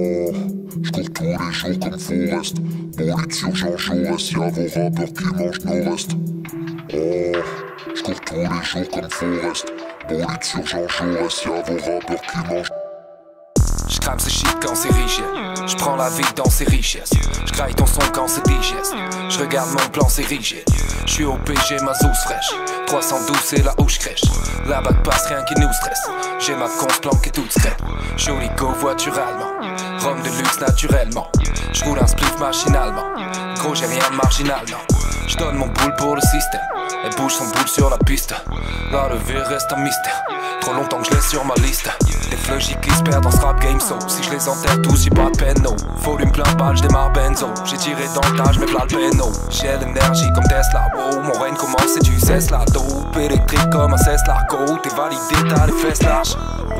Je cours tous les jours comme Forest. Bolide sur Jean Jaurès, y'a vos rappeurs qui mangent nos restes. Je cours tous les jours comme Forest. Bolide sur Jean Jaurès, y'a vos rappeurs qui mangent. J'crame ce shit quand c'est riche. J'prends la vie dans ses richesses. J'graille ton son quand c'est digeste. J'regarde mon plan, c'est rigide. J'suis au PG, ma sauce fraîche. 312 c'est là où j'crèche. La bague passe, rien qui nous stresse. J'ai ma conce planquée toute secrète. Joli covoituralement. Rhum de luxe naturellement. J'roule un spliff machinalement. Gros j'ai rien de marginal, non. J'donne mon boule pour le système. Elle bouge son boule sur la piste. La levée reste un mystère. Trop longtemps que je l'ai sur ma liste. Des fleugies qui se perdent dans ce rap game so. Si je les enterre tous, j'ai pas de peine, no. Volume plein balle, j'démarre benzo. J'ai tiré dans le tas, j'mets plat le péno. J'ai l'énergie comme Tesla, wow. Mon règne commence et tu cesses la dope. Électrique comme un Cessla, go. T'es validé, t'as les fesses larges.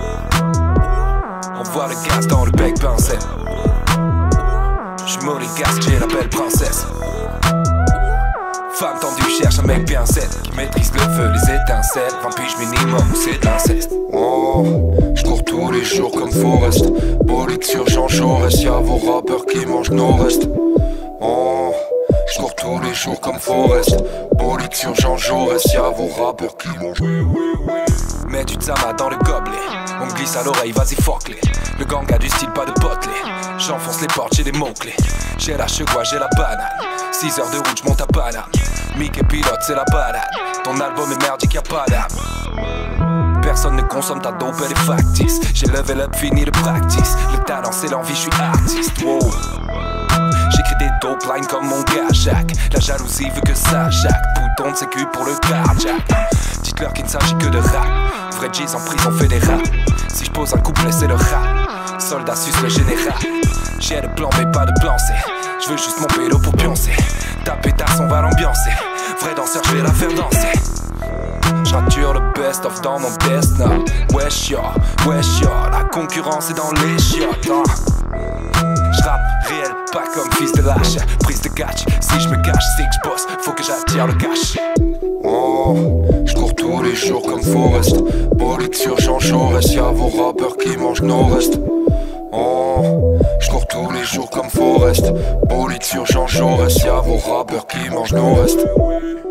Envoie le gaz dans le bec pincette. J'suis monégasque, j'ai la belle princesse. Femme tendue cherche un mec bien set qui maîtrise le feu, les étincelles. 20 piges minimum, c'est de l'inceste. J'cours tous les jours comme Forest. Bolide sur Jean Jaurès, y'a vos rappeurs qui mangent nos restes. J'cours tous les jours comme Forest. Bolide sur Jean Jaurès, y'a vos rappeurs qui mangent. Mets du tsama dans le gobelet. On me glisse à l'oreille, vas-y fuck-les. Le gang a du style, pas de potelé. J'enfonce les portes, j'ai des mots-clés. J'ai la chegua, j'ai la banane. 6 heures de route, j'monte à Paname. Mickey pilote, c'est la balade. Ton album est merdique, y'a pas d'âme. Personne ne consomme ta dope, elle est factice. J'ai level up, fini le practice. Le talent, c'est l'envie, j'suis artiste, wow. J'écris des dope lines comme mon gars Jacques. La jalousie veut que ça Jacques. Bouton de sécu pour le cardiaque. Dites-leur qu'il ne s'agit que de rap. Vrai G's en prison fédérale. Si je pose un couplet c'est le rap. Soldat sus le général. J'ai le plan mais pas de plan C. Je veux juste mon pélo pour pioncer. Ta pétasse on va l'ambiancer. Vrai danseur je vais la faire danser. J'rature le best of dans mon destin. Wesh ya, la concurrence est dans les chiottes hein. J'rappe réel, pas comme fils de lâche. Prise de catch, si je me cache, c'est que je bosse, faut que j'attire le cash. J'cours tous les jours comme Forest. Bolide sur Jean Jaurès, y'a vos rappeurs qui mangent nos restes. J'cours tous les jours comme Forest. Bolide sur Jean Jaurès, y'a vos rappeurs qui mangent nos restes.